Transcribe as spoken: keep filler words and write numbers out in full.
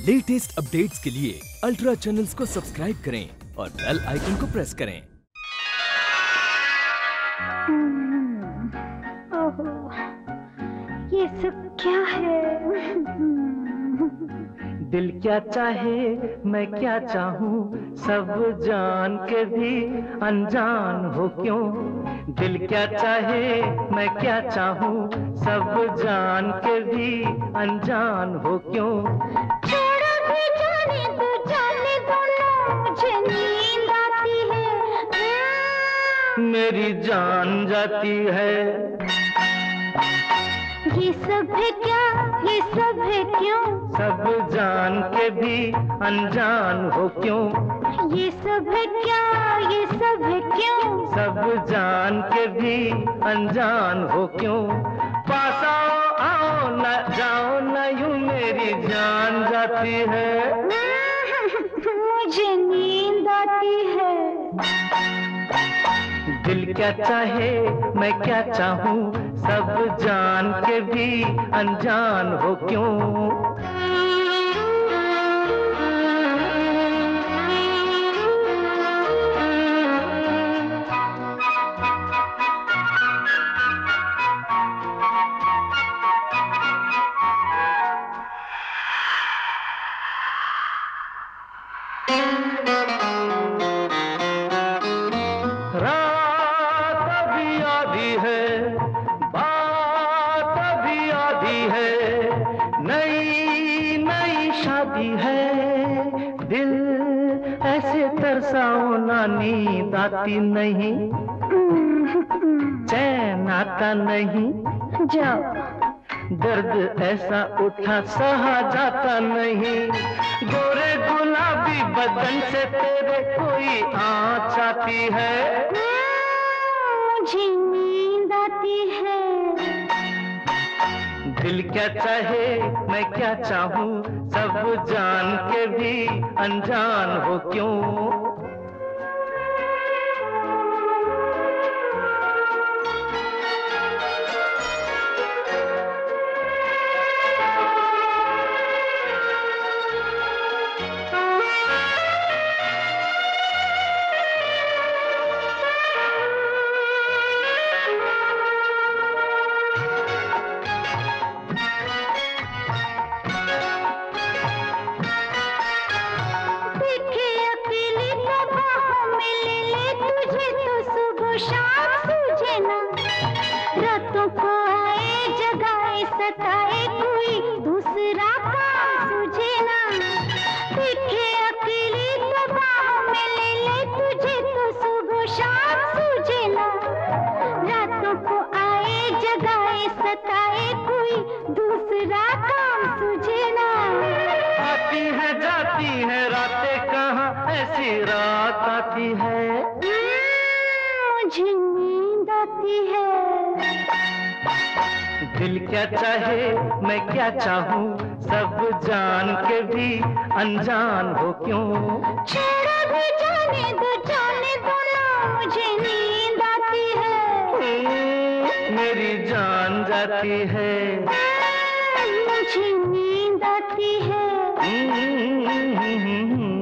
Latest updates के लिए ultra channels को सब्सक्राइब करें और बेल आइकन को प्रेस करें। ओहो, ये सब क्या है? दिल क्या चाहे मैं क्या चाहूँ, सब जान के भी अनजान हो क्यों। दिल क्या चाहे मैं क्या चाहूँ, सब जान के भी अनजान हो क्यों। छोड़ो भी जाने दो, जाने दो ना, मुझे नींद आती है। मेरी जान जाती है। ये सब है क्या, ये सब है क्यों? सब जान के भी अनजान हो क्यों। ये सब है क्या, ये सब है क्यों? सब जान के भी अनजान हो क्यों। पास आओ आओ न जाओ न यूं मेरी जान जाती है। मुझे नींद आती है। दिल क्या चाहे मैं क्या चाहूँ, सब जान के भी अनजान हो क्यों। रात अभी आधी है, बात अभी आधी है, नई नई शादी है। दिल ऐसे तरसाओ ना, नींद आती नहीं, चैन आता नहीं। जाओ। दर्द ऐसा उठा सहा जाता नहीं। गोरे गुलाबी बदन से तेरे कोई आँच आती है। मुझे नींद आती है। दिल क्या चाहे मैं क्या चाहूँ, सब जान के भी अनजान हो क्यों। रातों को आए जगाए सताए, कोई दूसरा काम सूझे ना। देखे अकेली तो बाहों में ले ले, तुझे तो सुबह शाम सूझे ना। रातों को आए जगाए सताए, कोई दूसरा काम सूझे ना। आती है जाती है रातें कहाँ, ऐसी रात आती है। मुझे नींद आती है। दिल क्या चाहे मैं क्या चाहूँ, सब जान के भी अनजान हो क्यों। छोड़ो भी जाने दो, जाने दो ना, मुझे नींद आती है। मेरी जान जाती है। मुझे नींद आती है।